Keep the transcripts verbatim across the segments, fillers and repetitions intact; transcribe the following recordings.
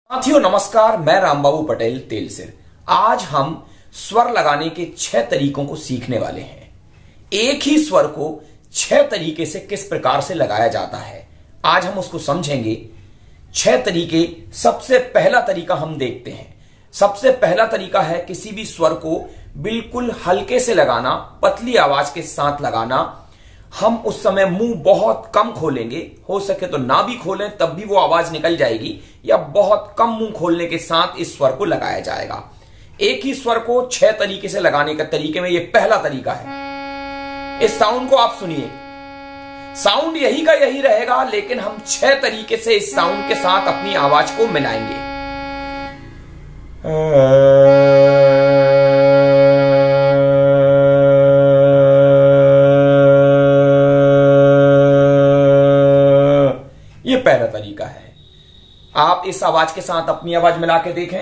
साथियों नमस्कार, मैं रामबाबू पटेल तेलसिर। आज हम स्वर लगाने के छह तरीकों को सीखने वाले हैं। एक ही स्वर को छह तरीके से किस प्रकार से लगाया जाता है, आज हम उसको समझेंगे। छह तरीके, सबसे पहला तरीका हम देखते हैं। सबसे पहला तरीका है किसी भी स्वर को बिल्कुल हल्के से लगाना, पतली आवाज के साथ लगाना। हम उस समय मुंह बहुत कम खोलेंगे, हो सके तो ना भी खोलें तब भी वो आवाज निकल जाएगी, या बहुत कम मुंह खोलने के साथ इस स्वर को लगाया जाएगा। एक ही स्वर को छह तरीके से लगाने का तरीके में ये पहला तरीका है। इस साउंड को आप सुनिए, साउंड यही का यही रहेगा, लेकिन हम छह तरीके से इस साउंड के साथ अपनी आवाज को मिलाएंगे। ये पहला तरीका है। आप इस आवाज के साथ अपनी आवाज मिला के देखें।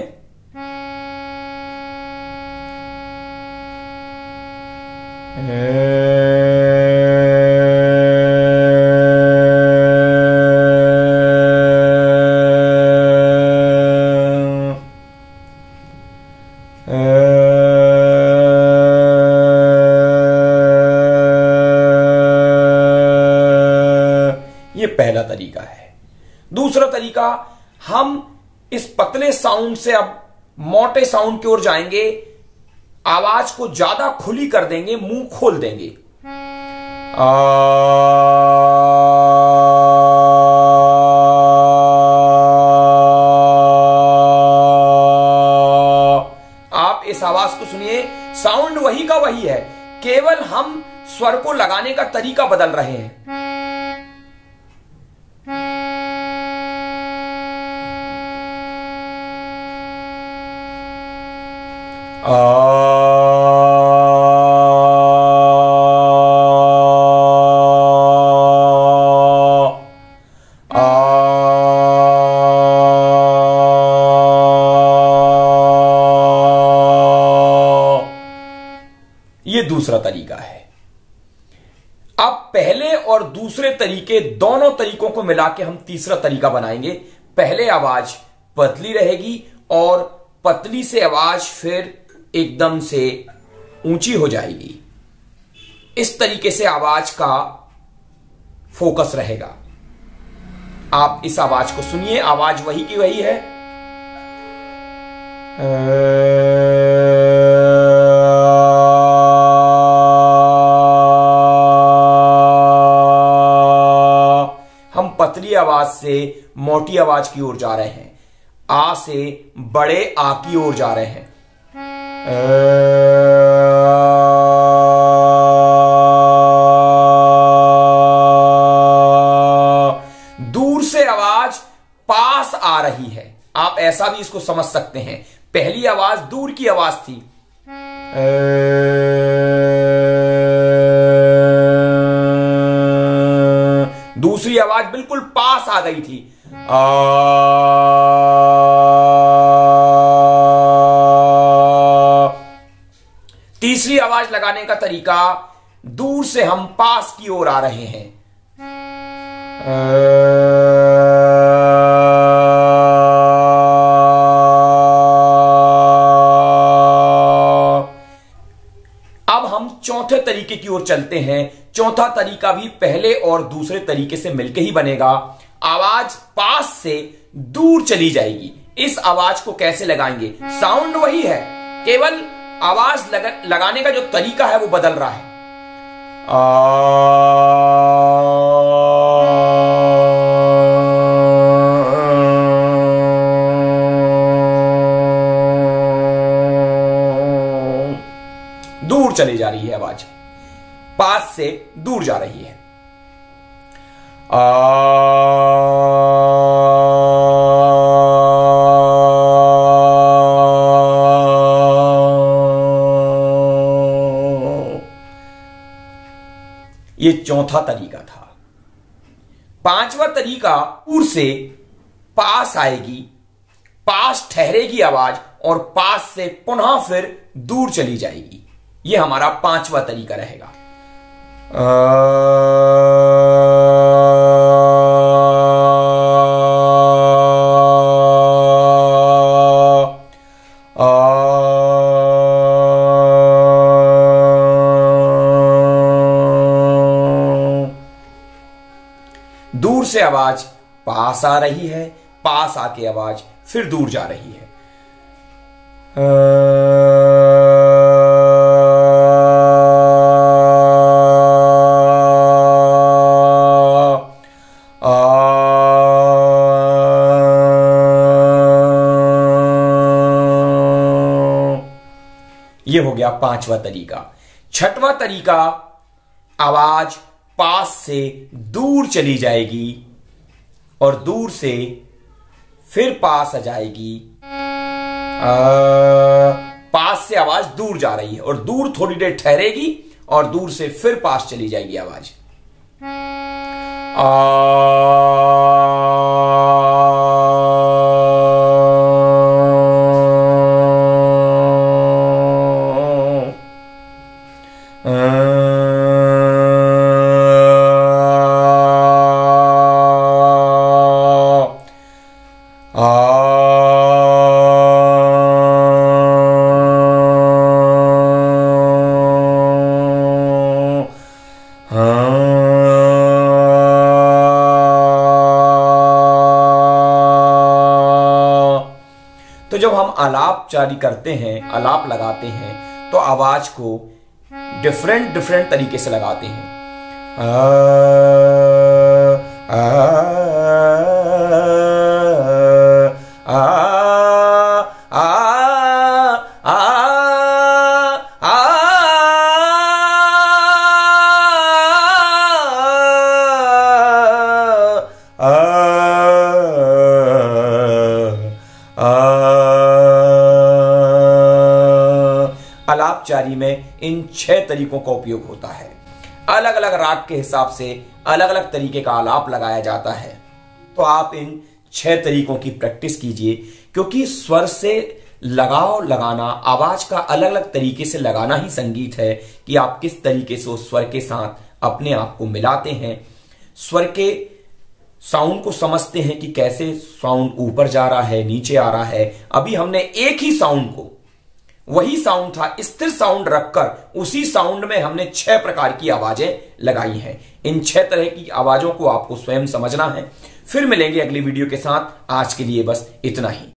ये पहला तरीका है। दूसरा तरीका, हम इस पतले साउंड से अब मोटे साउंड की ओर जाएंगे। आवाज को ज्यादा खुली कर देंगे, मुंह खोल देंगे। आ, आप इस आवाज को सुनिए, साउंड वही का वही है, केवल हम स्वर को लगाने का तरीका बदल रहे हैं। आ, आ, ये दूसरा तरीका है। अब पहले और दूसरे तरीके, दोनों तरीकों को मिला के हम तीसरा तरीका बनाएंगे। पहले आवाज पतली रहेगी और पतली से आवाज फिर एकदम से ऊंची हो जाएगी। इस तरीके से आवाज का फोकस रहेगा। आप इस आवाज को सुनिए, आवाज वही की वही है। हम पतली आवाज से मोटी आवाज की ओर जा रहे हैं। आ से बड़े आ की ओर जा रहे हैं। दूर से आवाज पास आ रही है, आप ऐसा भी इसको समझ सकते हैं। पहली आवाज दूर की आवाज थी, दूसरी आवाज बिल्कुल पास आ गई थी। आ, तीसरी आवाज लगाने का तरीका, दूर से हम पास की ओर आ रहे हैं। अब हम चौथे तरीके की ओर चलते हैं। चौथा तरीका भी पहले और दूसरे तरीके से मिलकर ही बनेगा। आवाज पास से दूर चली जाएगी। इस आवाज को कैसे लगाएंगे? साउंड वही है, केवल आवाज लगा, लगाने का जो तरीका है वो बदल रहा है। आ, दूर चली जा रही है आवाज, पास से दूर जा रही है। आ, ये चौथा तरीका था। पांचवा तरीका, दूर से पास आएगी, पास ठहरेगी आवाज और पास से पुनः फिर दूर चली जाएगी। ये हमारा पांचवा तरीका रहेगा। आ, से आवाज पास आ रही है, पास आके आवाज फिर दूर जा रही है। ये हो गया पांचवा तरीका। छठवां तरीका, आवाज पास से दूर चली जाएगी और दूर से फिर पास आ जाएगी। आ, पास से आवाज दूर जा रही है और दूर थोड़ी देर ठहरेगी और दूर से फिर पास चली जाएगी आवाज। आ, तो जब हम आलाप जारी करते हैं, आलाप लगाते हैं, तो आवाज को डिफरेंट डिफरेंट तरीके से लगाते हैं। आ, आ, आ, आ, आ, आ, आलापचारी में इन छह तरीकों का उपयोग होता है। अलग अलग राग के हिसाब से अलग अलग तरीके का आलाप लगाया जाता है। तो आप इन छह तरीकों की प्रैक्टिस कीजिए, क्योंकि स्वर से लगाव लगाना, आवाज का अलग अलग तरीके से लगाना ही संगीत है कि आप किस तरीके से उस स्वर के साथ अपने आप को मिलाते हैं, स्वर के साउंड को समझते हैं कि कैसे साउंड ऊपर जा रहा है, नीचे आ रहा है। अभी हमने एक ही साउंड को, वही साउंड था, स्थिर साउंड रखकर उसी साउंड में हमने छह प्रकार की आवाजें लगाई हैं। इन छह तरह की आवाजों को आपको स्वयं समझना है। फिर मिलेंगे अगली वीडियो के साथ। आज के लिए बस इतना ही।